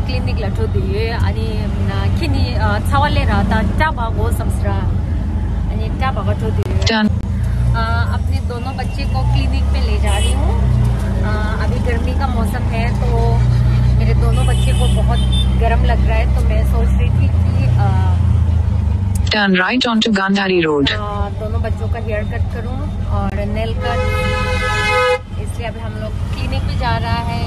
Clinic लठो दिए अनि खिनी छवले रहता टाबा गो समसरा अनि टाबा गठो दिए। अपने दोनों बच्चे को क्लिनिक पे ले जा रही हूँ। अभी गर्मी का मौसम है तो मेरे दोनों बच्चे को बहुत गर्म लग रहा है, तो मैं सोच रही थी कि turn right on to Gandhari road. दोनों बच्चों का हेयर कट करूँ और नेल कट, इसलिए अभी हम लोग क्लिनिक पे जा रहा है।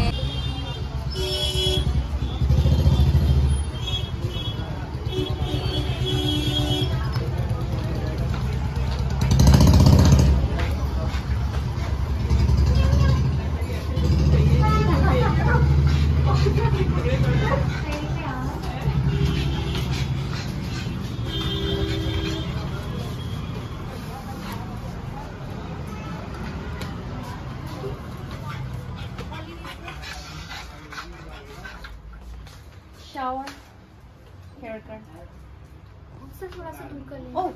शावर, हेयर कट, उससे थोड़ा सा दूर कर लेंगे।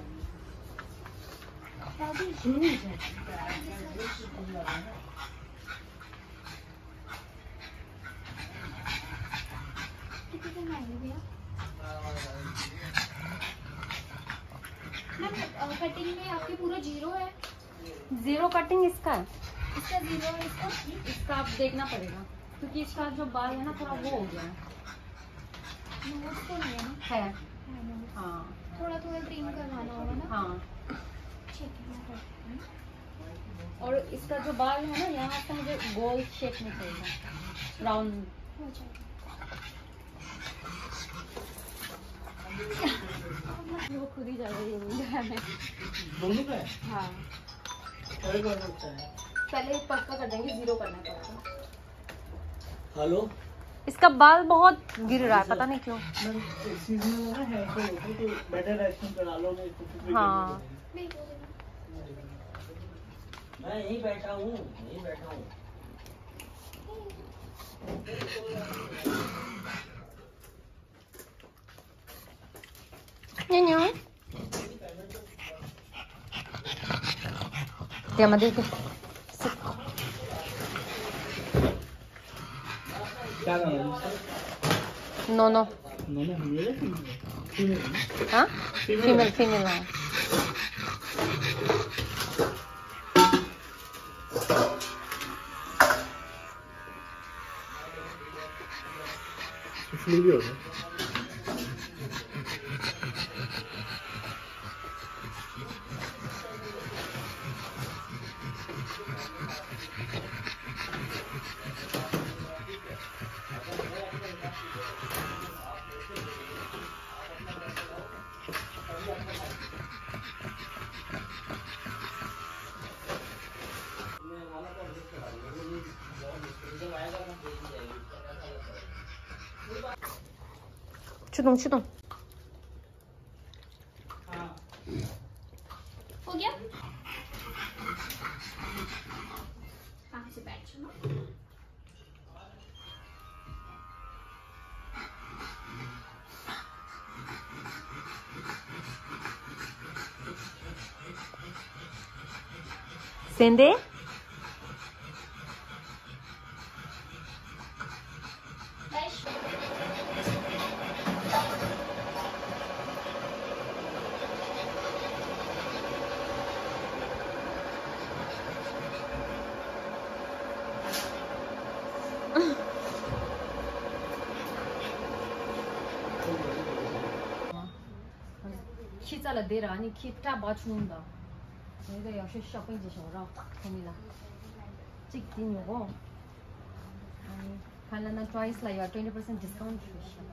कटिंग में आपके पूरा 0 है। 0 कटिंग इसका इसका 0 है। इसका आप देखना पड़ेगा क्योंकि इसका जो बाल है ना थोड़ा वो हो गया है। नोट्स तो नहीं है ना? है हाँ, थोड़ा थोड़ा ट्रिम करवाना होगा ना? हाँ। ठीक है। और इसका जो बाल है ना यहाँ से मुझे गोल शेप में चाहिए, राउंड हो जाएगा। वो खुद ही जा रही है दोनों का है? हाँ, पहले पक्का कर देंगे, 0 करना पड़ेगा। हेलो, इसका बाल बहुत गिर रहा है, पता नहीं क्यों। हाँ, मैं यहीं बैठा हूँ, dia mah deh. No. Hah? Female lah. Chudong. हो गया? कहाँ से बैठ जाओ? Sende? 키자라 내라 아니 키타 맞춘다. 내가 역시 쇼핑 지셔라. 됩니다. 찍긴 요거. 아니 갈라나 트와이스 라이어 20% 디스카운트 주시오.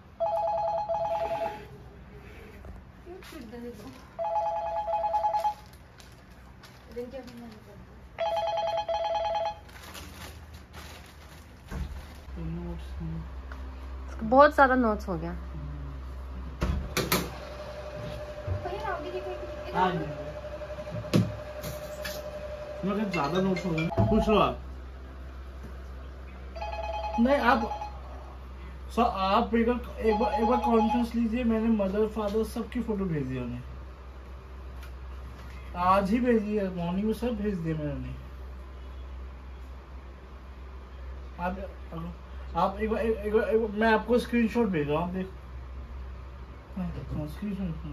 बहुत ज्यादा नोट्स हो गया। मगर ज्यादा नोट्स हो गए, पूछ लो आप। नहीं आप एक बार कॉन्फ्रेंस लीजिए। मैंने मदर फादर सबकी फोटो भेज दी उन्हें, आज ही भेजी है, मॉर्निंग में सब भेज दिए मैंने। आप आप एक बार मैं आपको स्क्रीनशॉट भेज रहा हूँ, आप देख। हाँ, स्क्रीनशॉट।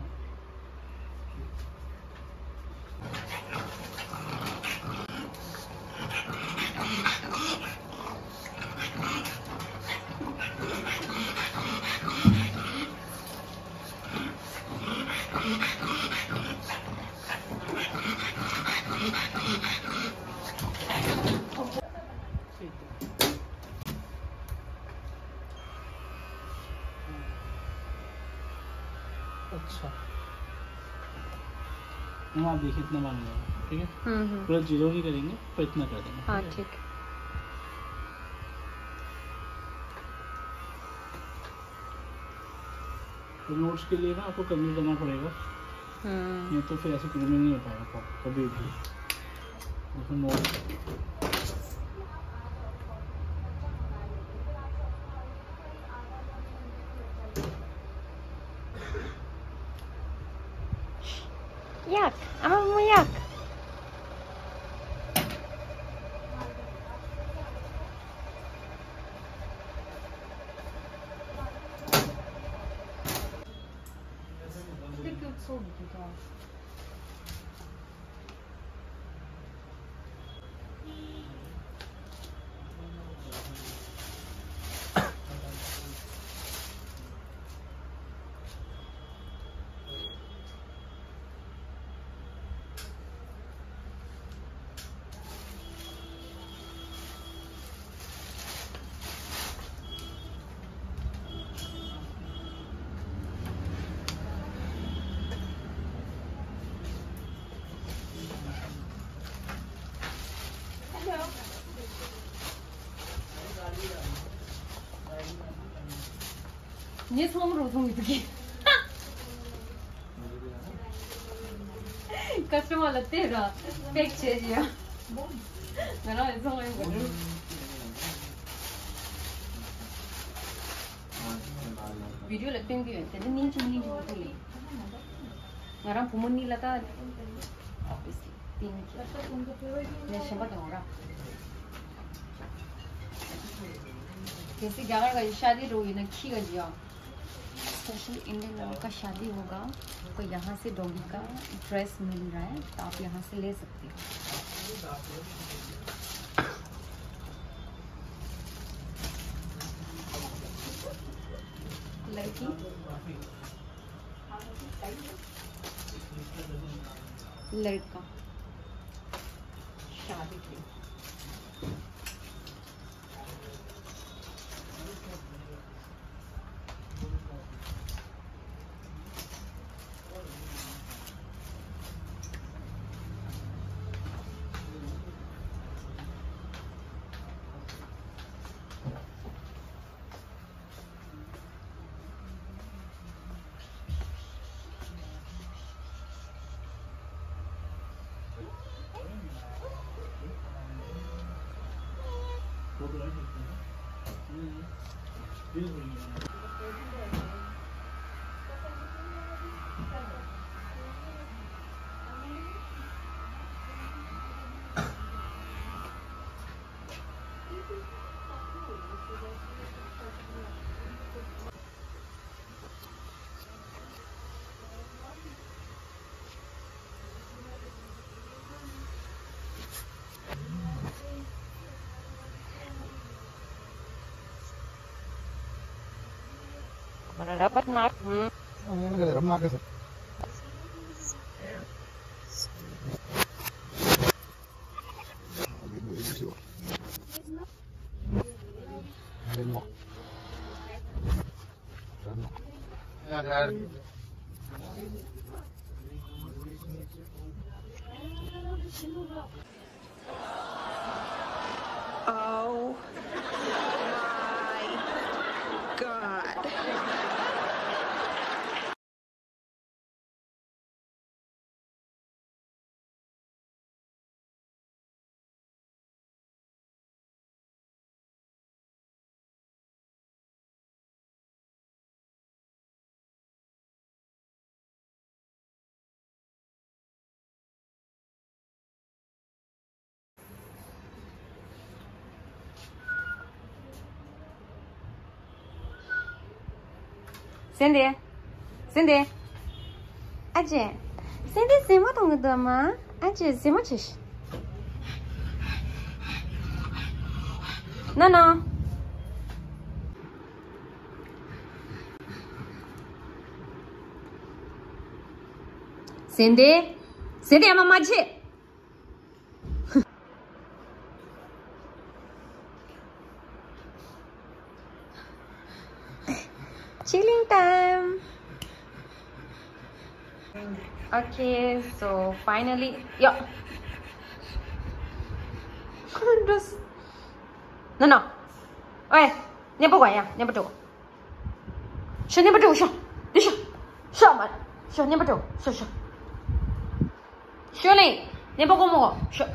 अच्छा, आप देखिए इतना मान लेंगे, ठीक है। पूरा जीरो नहीं करेंगे पर इतना कर देंगे। हाँ ठीक है। तो नोट्स के लिए ना आपको कमी करना पड़ेगा, नहीं तो फिर ऐसे ग्रूमिंग नहीं हो पाएगा कभी भी। देखो notes Yak, ama mau yak. 네 손으로 어떻게? Customer लगते हैं ना फेक चाहिए मेरा ऐसा हो गया वीडियो लगते हैं भी होते हैं नींद चुन्नी होती है मेरा पुमनी लगा तीन ने शब्द होगा जैसे क्या कर शादी रोई ना खी कर दिया स्पेशल इंडियन लोगों का शादी होगा तो यहाँ से डॉगी का ड्रेस मिल रहा है तो आप यहाँ से ले सकते हो। लड़की लड़का शादी के mana dapat nak Oh my God. Cindy, Cindy, 아재, Cindy 쌤 뭐 동네 도마? 아재 쌤 뭐지? No. Cindy, ama maji. Chilling time. Okay, so finally, yeah. Just no. 喂，你不管呀？你不走？是你不走？是，你是，上门，是你不走？是。学嘞，你不管我，是，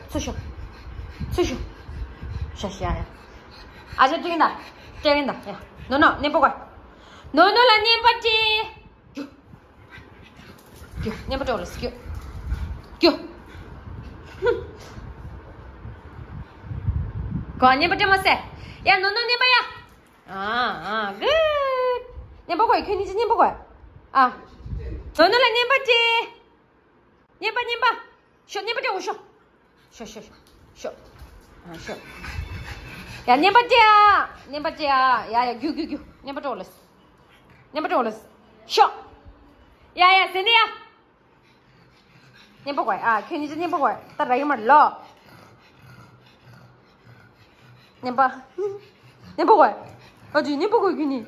是啥呀？啊，这真的呀，no，你不管 ，no 了，你不接，就，你不走了，就，哼，哥，你不这么说，呀，no，你不呀？啊 ，good， 你不管，肯定是你不管，啊，no 了，你不接，你不，是你不走，是，啊是。呀，你不接，呀，丢，你不走了，笑，呀，真的呀，你不管啊，肯定是你不管，打这个门了，你不管，啊，对，你不管给你。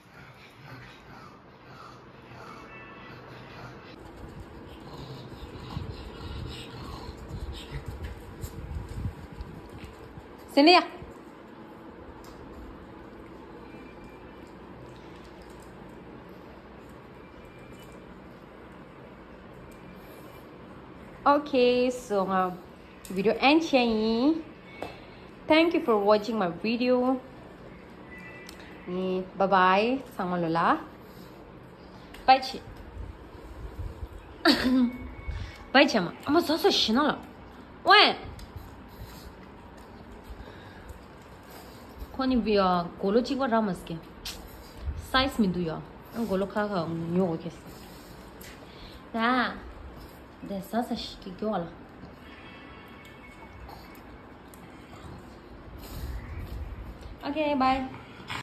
真的呀。Okay, so video end here. Thank you for watching my video. Bye bye. Sama lola. Bye chi. Bye chi ma. Ama sa shina la. Wen. Koni biya golo chi wa ramas ke. Size mi du ya. Golo kha nyo ke. Da. Dessa que olha. Okay, bye.